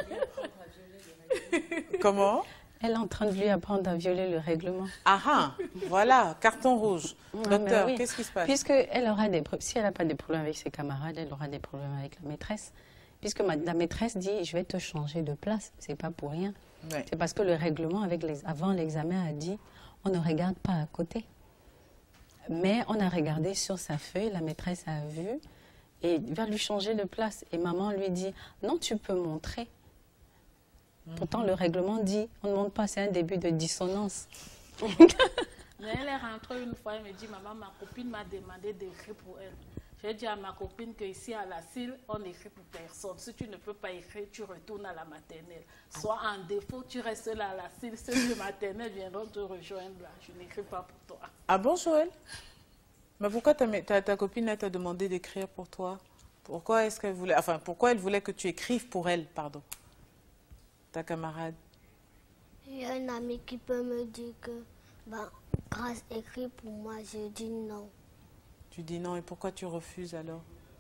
Comment? Elle est en train de lui apprendre à violer le règlement. Ah, voilà, carton rouge. Docteur, oui. Qu'est-ce qui se passe? Puisqu'elle aura si elle n'a pas de problème avec ses camarades, elle aura des problèmes avec la maîtresse. Puisque la maîtresse dit, je vais te changer de place, c'est pas pour rien. Ouais. C'est parce que le règlement, avant l'examen, a dit, on ne regarde pas à côté. Mais on a regardé sur sa feuille, la maîtresse a vu, et va lui changer de place. Et maman lui dit, non, tu peux montrer. Pourtant, le règlement dit, on ne montre pas, c'est un début de dissonance. Mais elle est rentrée une fois, elle me dit, maman, ma copine m'a demandé d'écrire pour elle. J'ai dit à ma copine qu'ici à la CIL, on n'écrit pour personne. Si tu ne peux pas écrire, tu retournes à la maternelle. Soit en défaut, tu restes là à la CIL. Ceux de maternelle viendront te rejoindre là. Je n'écris pas pour toi. Ah bon, Joëlle? Mais pourquoi ta copine t'a demandé d'écrire pour toi? Pourquoi est-ce qu'elle voulait... Enfin, pourquoi elle voulait que tu écrives pour elle, pardon? Ta camarade? Il y a un ami qui peut me dire que Grâce écrit pour moi, je dis non. Tu dis non, et pourquoi tu refuses alors?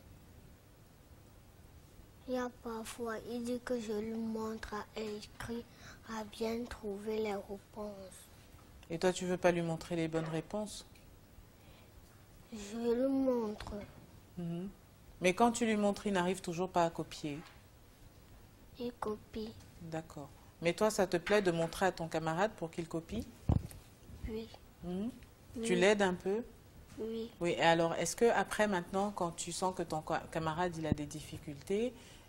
Il y a parfois, il dit que je lui montre à écrire, à bien trouver les réponses. Et toi, tu veux pas lui montrer les bonnes réponses? Je lui montre. Mais quand tu lui montres, il n'arrive toujours pas à copier. Il copie. D'accord. Mais toi, ça te plaît de montrer à ton camarade pour qu'il copie? Oui. Tu l'aides un peu? Oui. Oui, et alors, est-ce que après, maintenant, quand tu sens que ton camarade il a des difficultés,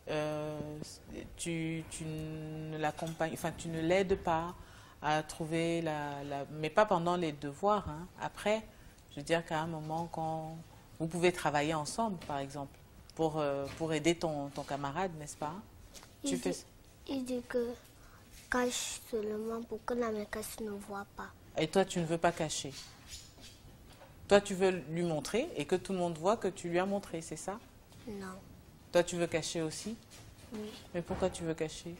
tu ne l'accompagnes, enfin, tu ne l'aides pas à trouver mais pas pendant les devoirs, hein, après, je veux dire qu'à un moment, quand vous pouvez travailler ensemble, par exemple, pour aider ton camarade, n'est-ce pas? Il dit que cache seulement pour que la maîtresse ne voit pas. Et toi, tu ne veux pas cacher? Toi, tu veux lui montrer et que tout le monde voit que tu lui as montré, c'est ça? Non. Toi, tu veux cacher aussi? Oui. Mais pourquoi tu veux cacher?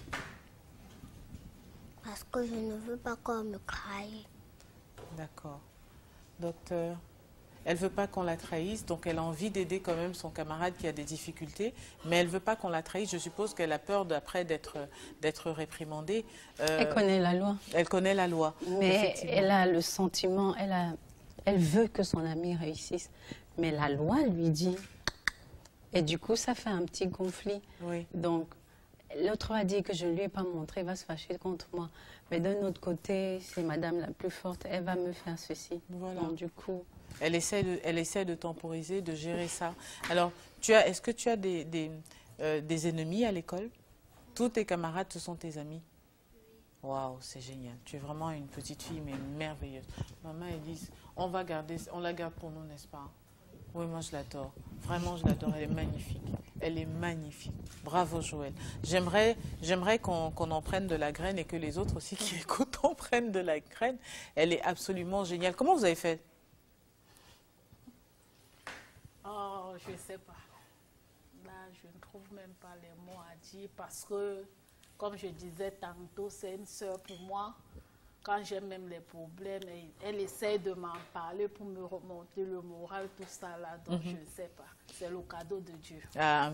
Parce que je ne veux pas qu'on me trahisse. D'accord. Docteur, elle ne veut pas qu'on la trahisse, donc elle a envie d'aider quand même son camarade qui a des difficultés, mais elle ne veut pas qu'on la trahisse. Je suppose qu'elle a peur après d'être réprimandée. Elle connaît la loi. Elle connaît la loi. Mais elle a le sentiment, elle veut que son ami réussisse. Mais la loi lui dit. Et du coup, ça fait un petit conflit. Oui. Donc, l'autre a dit que je ne lui ai pas montré, elle va se fâcher contre moi. Mais d'un autre côté, c'est madame la plus forte, elle va me faire ceci. Voilà. Donc, du coup... Elle essaie de temporiser, de gérer ça. Alors, est-ce que tu as des ennemis à l'école? Tous tes camarades, ce sont tes amis? Waouh, c'est génial. Tu es vraiment une petite fille, mais merveilleuse. Maman, elle dit, on la garde pour nous, n'est-ce pas? Oui, moi je l'adore. Vraiment, je l'adore. Elle est magnifique. Elle est magnifique. Bravo, Joël. J'aimerais qu'on en prenne de la graine et que les autres aussi qui écoutent en prennent de la graine. Elle est absolument géniale. Comment vous avez fait? Oh, je ne sais pas. Là, je ne trouve même pas les mots à dire parce que, comme je disais tantôt, c'est une sœur pour moi. Quand j'ai même les problèmes, elle essaie de m'en parler pour me remonter le moral, tout ça là. Donc, je ne sais pas. C'est le cadeau de Dieu. Ah,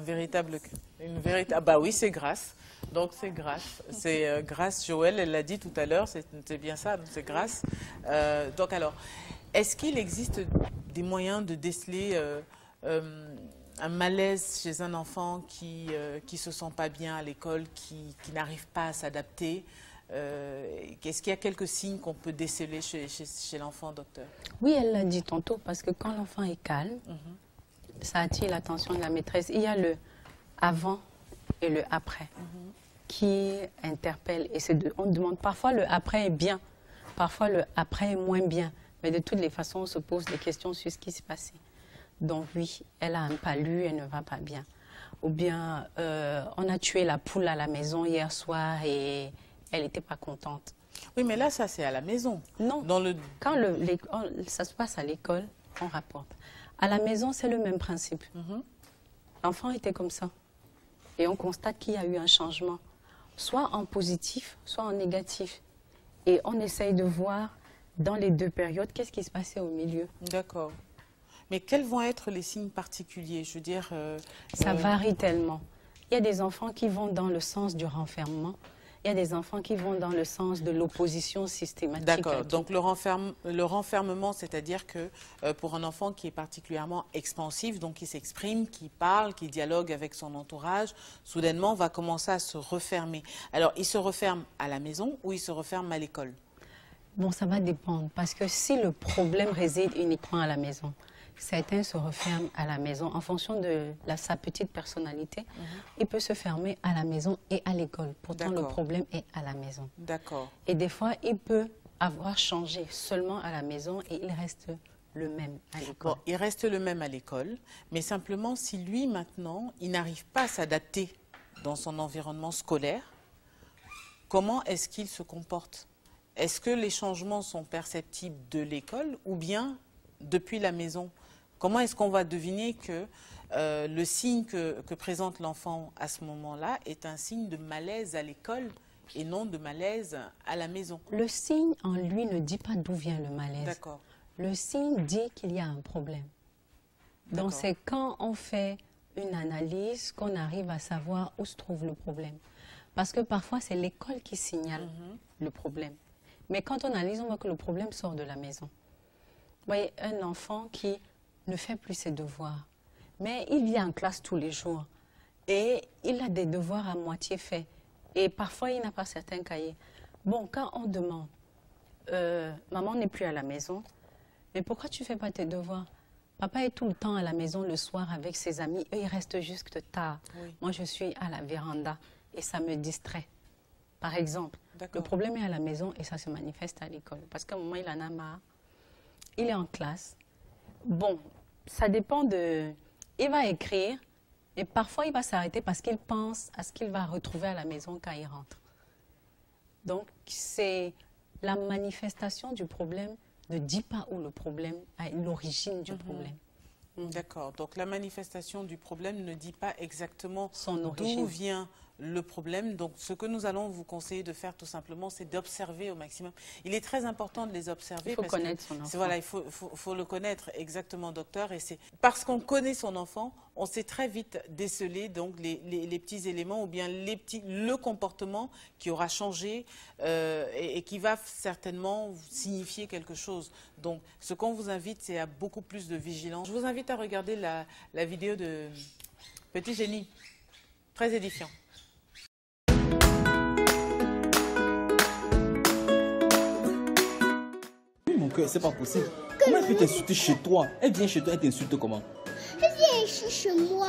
bah oui, c'est grâce. Donc, c'est grâce. C'est grâce, Joël, elle l'a dit tout à l'heure, c'est bien ça, c'est grâce. Donc, alors, est-ce qu'il existe des moyens de déceler un malaise chez un enfant qui se sent pas bien à l'école, qui n'arrive pas à s'adapter? Est-ce qu'il y a quelques signes qu'on peut déceler chez l'enfant, docteur? Oui, elle l'a dit tantôt, parce que quand l'enfant est calme, ça attire l'attention de la maîtresse. Il y a le avant et le après qui interpellent. Et on demande, parfois le après est bien, parfois le après est moins bien. Mais de toutes les façons, on se pose des questions sur ce qui s'est passé. Donc oui, elle a un palu, elle ne va pas bien. Ou bien, on a tué la poule à la maison hier soir et elle n'était pas contente. Oui, mais là, ça, c'est à la maison. Non, quand ça se passe à l'école, on rapporte. À la maison, c'est le même principe. L'enfant était comme ça. Et on constate qu'il y a eu un changement, soit en positif, soit en négatif. Et on essaye de voir, dans les deux périodes, qu'est-ce qui se passait au milieu. D'accord. Mais quels vont être les signes particuliers? Je veux dire... ça varie tellement. Il y a des enfants qui vont dans le sens du renfermement. Il y a des enfants qui vont dans le sens de l'opposition systématique. D'accord. Donc le renfermement, c'est-à-dire que pour un enfant qui est particulièrement expansif, donc qui s'exprime, qui parle, qui dialogue avec son entourage, soudainement va commencer à se refermer. Alors, il se referme à la maison ou il se referme à l'école? Bon, ça va dépendre. Parce que si le problème réside uniquement à la maison, certains se referment à la maison en fonction de sa petite personnalité. Il peut se fermer à la maison et à l'école. Pourtant, le problème est à la maison. D'accord. Et des fois, il peut avoir changé seulement à la maison et il reste le même à l'école. Bon, il reste le même à l'école, mais simplement si lui, maintenant, il n'arrive pas à s'adapter dans son environnement scolaire, comment est-ce qu'il se comporte? Est-ce que les changements sont perceptibles de l'école ou bien depuis la maison? Comment est-ce qu'on va deviner que le signe que présente l'enfant à ce moment-là est un signe de malaise à l'école et non de malaise à la maison. Le signe en lui ne dit pas d'où vient le malaise. D'accord. Le signe dit qu'il y a un problème. Donc c'est quand on fait une analyse qu'on arrive à savoir où se trouve le problème. Parce que parfois c'est l'école qui signale le problème. Mais quand on analyse, on voit que le problème sort de la maison. Vous voyez, un enfant qui ne fait plus ses devoirs, mais il vient en classe tous les jours et il a des devoirs à moitié faits. Et parfois, il n'a pas certains cahiers. Bon, quand on demande, maman n'est plus à la maison, mais pourquoi tu ne fais pas tes devoirs? Papa est tout le temps à la maison le soir avec ses amis, eux ils restent jusque tard. Oui. Moi je suis à la véranda et ça me distrait. Par exemple, le problème est à la maison et ça se manifeste à l'école. Parce qu'à un moment il en a marre, il est en classe. Bon, ça dépend de... Il va écrire et parfois il va s'arrêter parce qu'il pense à ce qu'il va retrouver à la maison quand il rentre. Donc c'est la manifestation du problème ne dit pas où le problème a l'origine du problème. D'accord. Donc la manifestation du problème ne dit pas exactement d'où vient le problème. Donc ce que nous allons vous conseiller de faire tout simplement, c'est d'observer au maximum. Il est très important de les observer. Il faut connaître son enfant. Voilà, il faut le connaître exactement, docteur. Et c'est parce qu'on connaît son enfant, on sait très vite déceler donc les petits éléments ou bien le comportement qui aura changé et qui va certainement signifier quelque chose. Donc ce qu'on vous invite, c'est à beaucoup plus de vigilance. Je vous invite à regarder la vidéo de Petit Génie, très édifiant. Mon cœur, c'est pas possible. Comment elle peut t'insulter chez toi? Elle vient chez toi, elle t'insulte comment? Elle vient ici chez moi.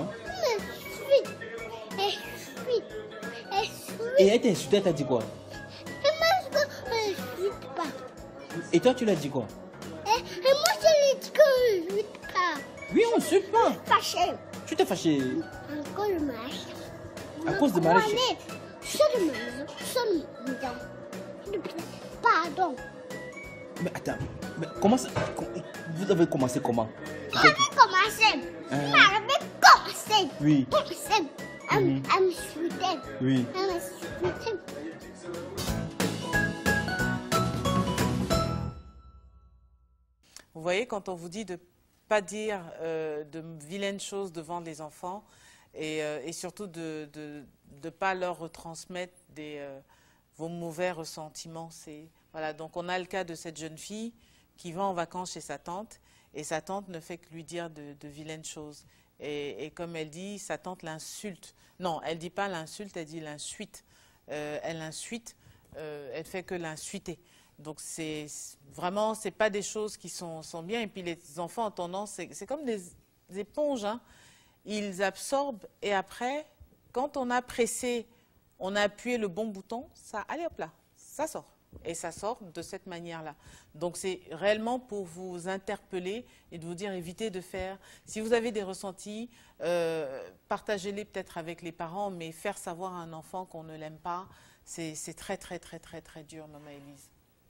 Et elle t'a insulté, elle t'a dit quoi? Elle m'a dit qu'elle n'insulte pas. Et toi, tu l'as dit quoi? Et moi, je lui ai dit qu'on n'insulte pas. Oui, on n'insulte pas. Fâché. Tu t'es fâché? À cause de Marie. À cause de Marie? Pardon. Mais attends, mais comment ça? Vous avez commencé comment? On avait commencé. On avait commencé. Oui. Commencé. À me souhaiter. Oui. À me souhaiter. Vous voyez, quand on vous dit de ne pas dire de vilaines choses devant les enfants et surtout de ne pas leur retransmettre vos mauvais ressentiments. Voilà, donc on a le cas de cette jeune fille qui va en vacances chez sa tante et sa tante ne fait que lui dire de vilaines choses. Et comme elle dit, sa tante l'insulte. Non, elle ne dit pas l'insulte, elle dit l'insuite. Elle l'insuite, elle fait que l'insuiter. Donc c'est vraiment, c'est pas des choses qui sont bien. Et puis les enfants ont tendance, c'est comme des éponges, hein. Ils absorbent et après, quand on a pressé, on a appuyé le bon bouton, ça, allez hop là, ça sort. Et ça sort de cette manière-là. Donc c'est réellement pour vous interpeller et de vous dire évitez de faire. Si vous avez des ressentis, partagez-les peut-être avec les parents, mais faire savoir à un enfant qu'on ne l'aime pas, c'est très très très très très dur, Maman Élise.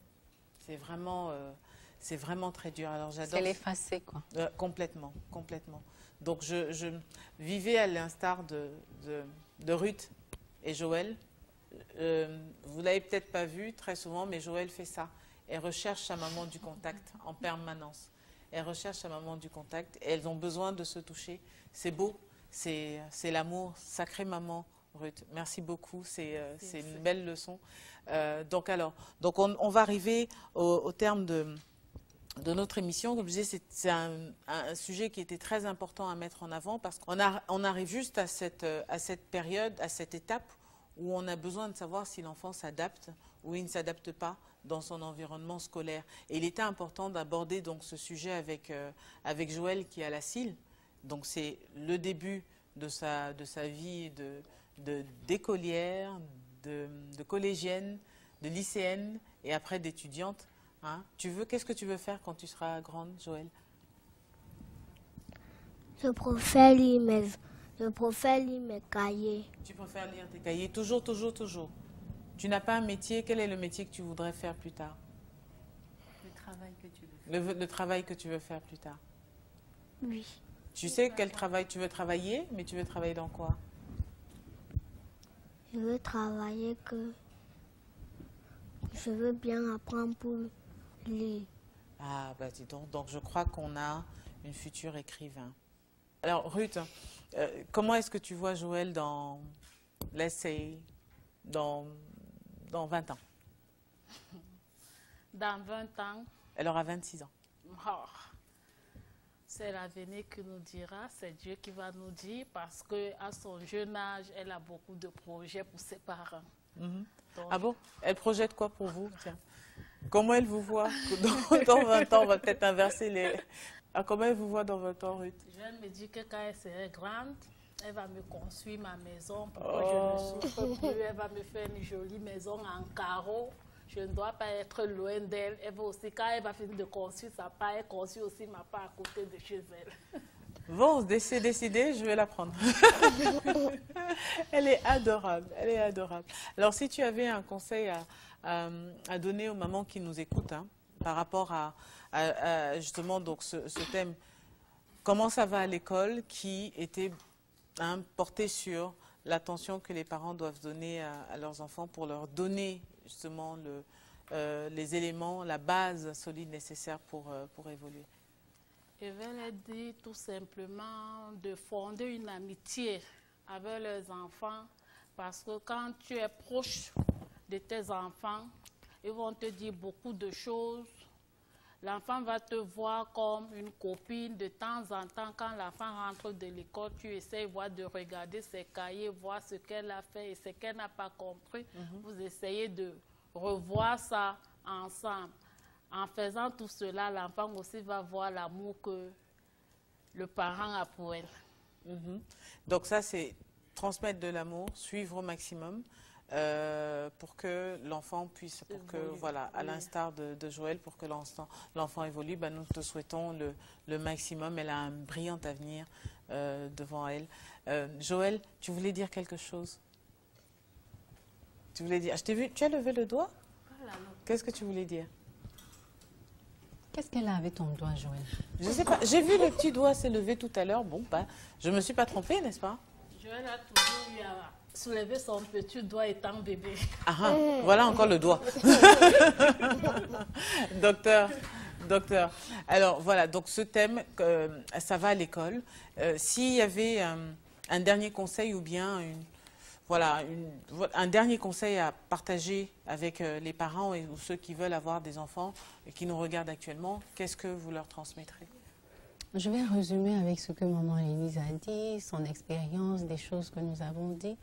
C'est vraiment très dur. Alors j'adore. C'est l'effacer, quoi. Complètement, complètement. Donc je vivais à l'instar de Ruth et Joël. Vous l'avez peut-être pas vu très souvent, mais Joël fait ça. Elle recherche sa maman du contact en permanence. Elle recherche sa maman du contact. Et elles ont besoin de se toucher. C'est beau, c'est l'amour. Sacrée maman, Ruth. Merci beaucoup, c'est une belle leçon. Donc on va arriver au terme de notre émission. Comme je disais, c'est un sujet qui était très important à mettre en avant parce qu'on arrive juste à cette période, à cette étape où on a besoin de savoir si l'enfant s'adapte ou il ne s'adapte pas dans son environnement scolaire. Et il était important d'aborder donc ce sujet avec Joël qui est à la CIL. Donc c'est le début de sa vie d'écolière, de collégienne, de lycéenne et après d'étudiante. Hein? Qu'est-ce que tu veux faire quand tu seras grande, Joël? Je préfère lire mes cahiers. Tu préfères lire tes cahiers? Toujours, toujours, toujours. Tu n'as pas un métier? Quel est le métier que tu voudrais faire plus tard? Le travail que tu veux faire. Le travail que tu veux faire plus tard? Oui. Tu sais quel travail tu veux travailler, mais tu veux travailler dans quoi? Je veux travailler que je veux bien apprendre pour lire. Ah, bah dis donc je crois qu'on a une future écrivain. Alors, Ruth, comment est-ce que tu vois Joël dans l'essai, dans 20 ans? Dans 20 ans, Elle aura 26 ans. oh, c'est l'avenir qui nous dira, c'est Dieu qui va nous dire, parce qu'à son jeune âge, elle a beaucoup de projets pour ses parents. Donc, Ah bon? Elle projette quoi pour vous? Tiens. Comment elle vous voit dans 20 ans? On va peut-être inverser les... Ah, comment elle vous voit dans 20 ans, Ruth? Je me dis que quand elle serait grande, elle va me construire ma maison pour que je ne souffre plus. Elle va me faire une jolie maison en carreau. Je ne dois pas être loin d'elle. Elle va aussi, quand elle va finir de construire sa part, elle construit aussi ma part à côté de chez elle. Bon, c'est décidé, je vais la prendre. Elle est adorable, elle est adorable. Alors, si tu avais un conseil à donner aux mamans qui nous écoutent, hein, par rapport à justement donc, ce thème, comment ça va à l'école, qui était porté sur l'attention que les parents doivent donner à leurs enfants pour leur donner justement les éléments, la base solide nécessaire pour évoluer. Je vais leur dire tout simplement de fonder une amitié avec leurs enfants, parce que quand tu es proche de tes enfants, ils vont te dire beaucoup de choses. L'enfant va te voir comme une copine. De temps en temps, quand l'enfant rentre de l'école, tu essaies de regarder ses cahiers, voir ce qu'elle a fait et ce qu'elle n'a pas compris. Vous essayez de revoir ça ensemble. En faisant tout cela, l'enfant aussi va voir l'amour que le parent a pour elle. Donc ça, c'est transmettre de l'amour, suivre au maximum pour que l'enfant puisse, voilà, à l'instar de Joël, pour que l'enfant évolue. Ben, nous te souhaitons le maximum. Elle a un brillant avenir devant elle. Joël, tu voulais dire quelque chose? Tu voulais dire... Je t'ai vu, tu as levé le doigt? Qu'est-ce que tu voulais dire? Qu'est-ce qu'elle a avec ton doigt, Joël? Je ne sais pas. J'ai vu le petit doigt s'élever tout à l'heure. Bon, bah, je ne me suis pas trompée, n'est-ce pas? Joël a toujours eu à soulever son petit doigt étant bébé. Ah, voilà encore le doigt. Docteur. Alors, voilà, donc ce thème, ça va à l'école. S'il y avait un dernier conseil ou bien un dernier conseil à partager avec les parents ou ceux qui veulent avoir des enfants et qui nous regardent actuellement, qu'est-ce que vous leur transmettrez? Je vais résumer avec ce que maman Élise a dit, son expérience, des choses que nous avons dites.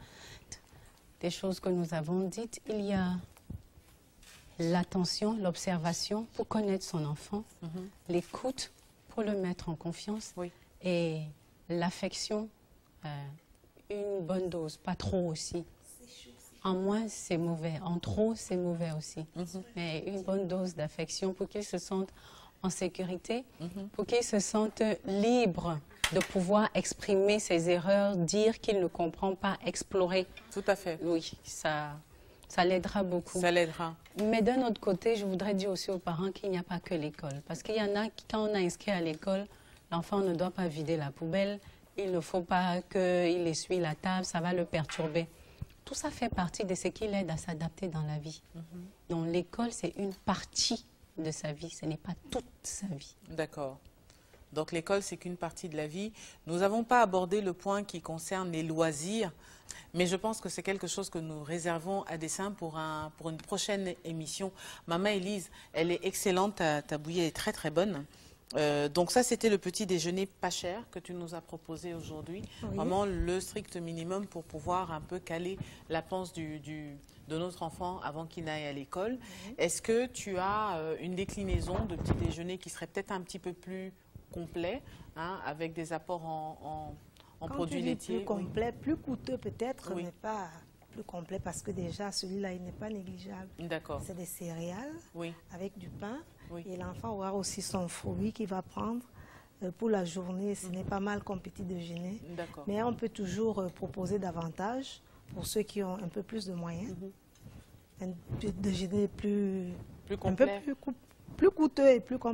Il y a l'attention, l'observation pour connaître son enfant, l'écoute pour le mettre en confiance et l'affection, une bonne dose, pas trop aussi. En moins, c'est mauvais. En trop, c'est mauvais aussi. Mais une bonne dose d'affection pour qu'ils se sentent en sécurité, pour qu'ils se sentent libres de pouvoir exprimer ses erreurs, dire qu'il ne comprend pas, explorer. Tout à fait. Oui, ça l'aidera beaucoup. Ça l'aidera. Mais d'un autre côté, je voudrais dire aussi aux parents qu'il n'y a pas que l'école. Parce qu'il y en a qui, quand on a inscrit à l'école, l'enfant ne doit pas vider la poubelle. Il ne faut pas qu'il essuie la table, ça va le perturber. Tout ça fait partie de ce qui l'aide à s'adapter dans la vie. Donc l'école, c'est une partie de sa vie, ce n'est pas toute sa vie. D'accord. Donc l'école, c'est qu'une partie de la vie. Nous n'avons pas abordé le point qui concerne les loisirs, mais je pense que c'est quelque chose que nous réservons à dessein pour une prochaine émission. Maman Élise, elle est excellente, ta bouillie est très très bonne. Donc ça, c'était le petit déjeuner pas cher que tu nous as proposé aujourd'hui. Oui. Vraiment le strict minimum pour pouvoir un peu caler la panse de notre enfant avant qu'il n'aille à l'école. Est-ce que tu as une déclinaison de petit déjeuner qui serait peut-être un petit peu plus complet, hein, avec des apports en produits laitiers? Plus complet, plus coûteux peut-être, mais pas plus complet parce que déjà celui-là, il n'est pas négligeable. D'accord. C'est des céréales avec du pain. Et l'enfant aura aussi son fruit qu'il va prendre pour la journée. Ce n'est pas mal comme petit déjeuner. Mais on peut toujours proposer davantage pour ceux qui ont un peu plus de moyens. Un petit déjeuner plus complet. Un peu plus coûteux et plus complet.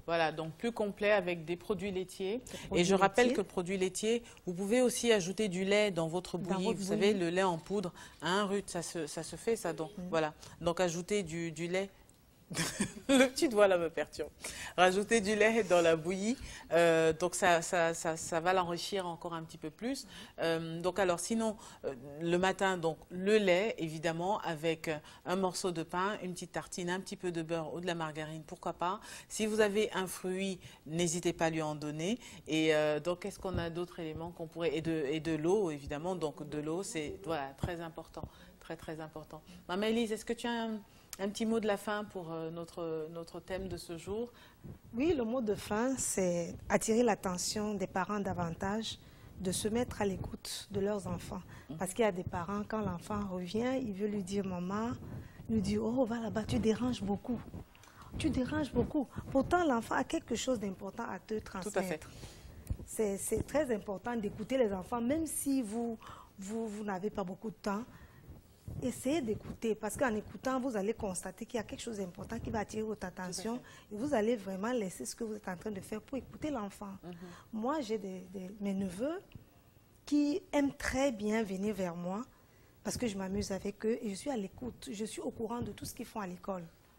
Voilà, donc plus complet avec des produits laitiers. Et je rappelle que le produit laitier, vous pouvez aussi ajouter du lait dans votre bouillie. Vous savez, le lait en poudre à 1 rut, ça se fait ça. Donc voilà, donc ajouter du lait. Le petit doigt là me perturbe. Rajouter du lait dans la bouillie, donc ça va l'enrichir encore un petit peu plus. Donc alors sinon, le matin, donc le lait évidemment avec un morceau de pain, une petite tartine, un petit peu de beurre ou de la margarine, pourquoi pas. Si vous avez un fruit, n'hésitez pas à lui en donner. Et donc est-ce qu'on a d'autres éléments qu'on pourrait... Et de l'eau évidemment, donc de l'eau c'est voilà, très important, très important. Maman Elise, est-ce que tu as un petit mot de la fin pour notre thème de ce jour? Oui, le mot de fin, c'est attirer l'attention des parents davantage, de se mettre à l'écoute de leurs enfants. Parce qu'il y a des parents, quand l'enfant revient, il veut lui dire « Maman », lui dit « Oh, va là-bas, tu déranges beaucoup. Tu déranges beaucoup. » Pourtant, l'enfant a quelque chose d'important à te transmettre. Tout à fait. C'est très important d'écouter les enfants, même si vous n'avez pas beaucoup de temps. Essayez d'écouter, parce qu'en écoutant, vous allez constater qu'il y a quelque chose d'important qui va attirer votre attention et vous allez vraiment laisser ce que vous êtes en train de faire pour écouter l'enfant. Moi, j'ai mes neveux qui aiment très bien venir vers moi parce que je m'amuse avec eux et je suis à l'écoute. Je suis au courant de tout ce qu'ils font à l'école.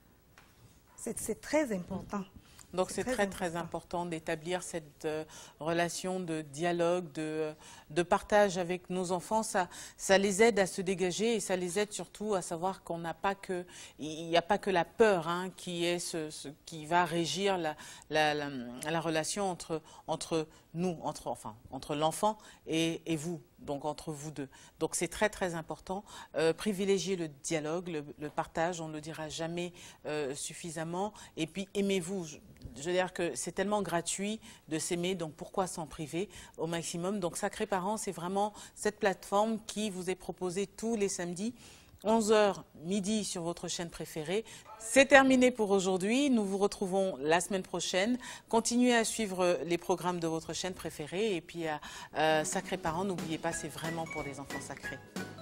C'est très important. Donc c'est très important d'établir cette relation de dialogue, de partage avec nos enfants. Ça les aide à se dégager et ça les aide surtout à savoir qu'on n'a pas que, il n'y a pas que la peur qui qui va régir la relation entre nous, entre l'enfant et vous, donc entre vous deux. Donc c'est très important. Privilégier le dialogue, le partage, on ne le dira jamais suffisamment. Et puis aimez-vous. Je veux dire que c'est tellement gratuit de s'aimer, donc pourquoi s'en priver au maximum? Donc Sacrés Parents, c'est vraiment cette plateforme qui vous est proposée tous les samedis, 11h midi sur votre chaîne préférée. C'est terminé pour aujourd'hui. Nous vous retrouvons la semaine prochaine. Continuez à suivre les programmes de votre chaîne préférée. Et puis, Sacrés Parents, n'oubliez pas, c'est vraiment pour les enfants sacrés.